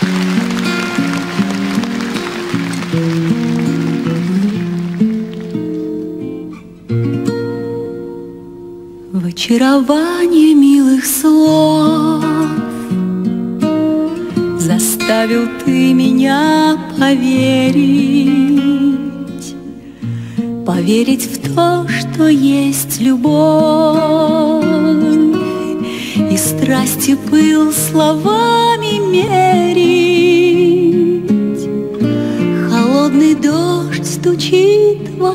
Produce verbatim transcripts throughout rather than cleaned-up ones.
В очарование милых слов заставил ты меня поверить, поверить в то, что есть любовь, и страсти пыл словами мерить. Холодный дождь стучит в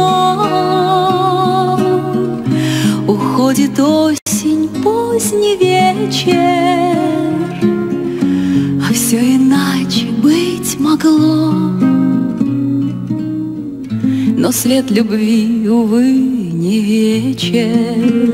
окно, уходит осень, поздний вечер, а все иначе быть могло. Но свет любви, увы, не вечер.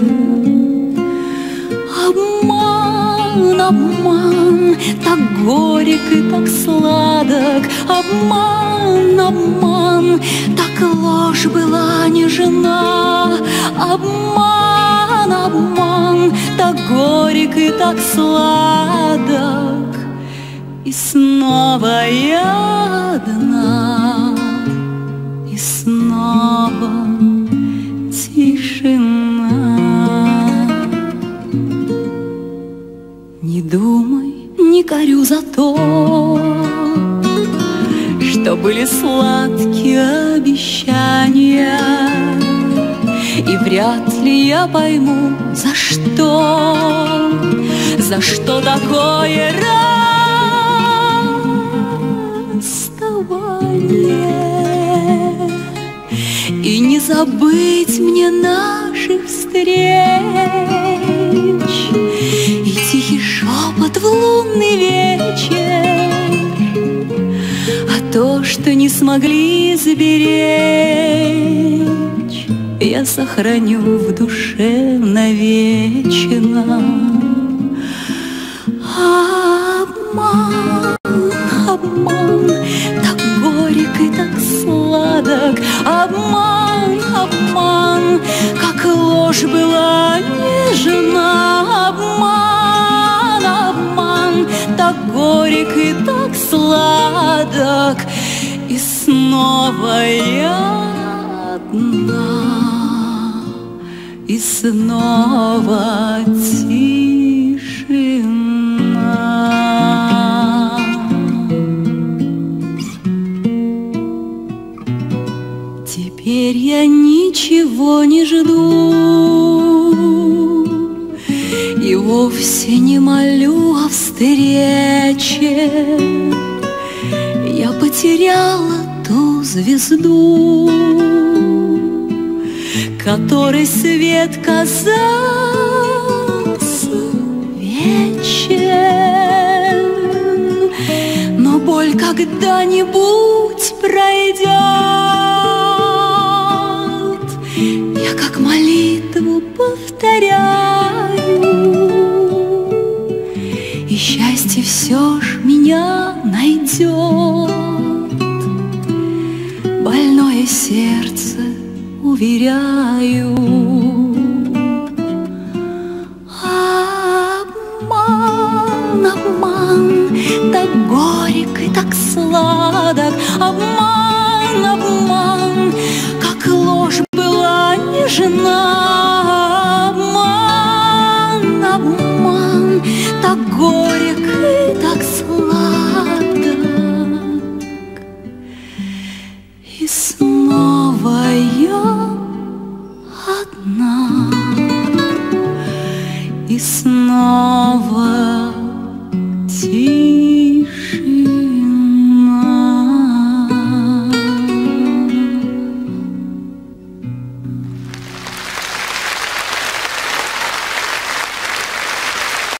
Обман, обман, так горек и так сладок. Обман, обман, так ложь была нежна. Обман, обман, так горек и так сладок. И снова я одна, и снова тишина. Не думай, не корю за то, что были сладкие обещания, и вряд ли я пойму, за что, за что такое расставание. И не забыть мне наших встреч, и тихий шепот в лунный вечер, а то, что не смогли сберечь, я сохраню в душе навечно. Обман, обман, так горек и так сладок. Обман, обман, как ложь была нежна. Обман, обман, так горек и так сладок. И снова я одна, и снова тишина. Теперь я ничего не жду и вовсе не молю о встрече. Я потеряла ту звезду, которой свет казался вечен. Но боль когда-нибудь пройдет, я как молитву повторяю, и счастье все ж меня найдет. Больное сердце, уверяю. Обман, обман, так горек и так сладок. Обман, обман, как ложь была нежна. Обман, обман, так горек и так сладок. И снова я одна, и снова